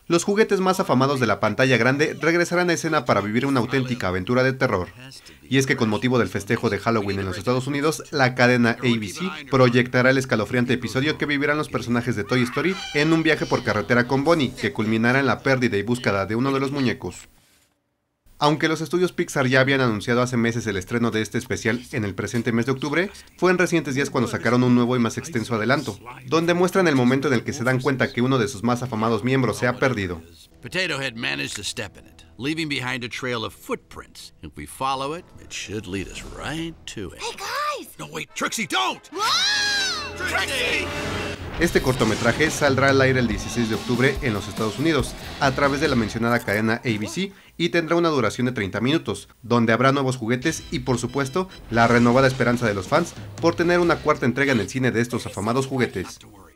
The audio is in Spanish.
Los juguetes más afamados de la pantalla grande regresarán a escena para vivir una auténtica aventura de terror. Y es que con motivo del festejo de Halloween en los Estados Unidos, la cadena ABC proyectará el escalofriante episodio que vivirán los personajes de Toy Story en un viaje por carretera con Bonnie, que culminará en la pérdida y búsqueda de uno de los muñecos. Aunque los estudios Pixar ya habían anunciado hace meses el estreno de este especial en el presente mes de octubre, fue en recientes días cuando sacaron un nuevo y más extenso adelanto, donde muestran el momento en el que se dan cuenta que uno de sus más afamados miembros se ha perdido. Potato Head managed to step in it, leaving behind a trail of footprints. If we follow it, it should lead us right to it. Hey guys! No, wait, Trixie, don't! Trixie! Este cortometraje saldrá al aire el 16 de octubre en los Estados Unidos, a través de la mencionada cadena ABC, y tendrá una duración de 30 minutos, donde habrá nuevos juguetes y, por supuesto, la renovada esperanza de los fans por tener una cuarta entrega en el cine de estos afamados juguetes.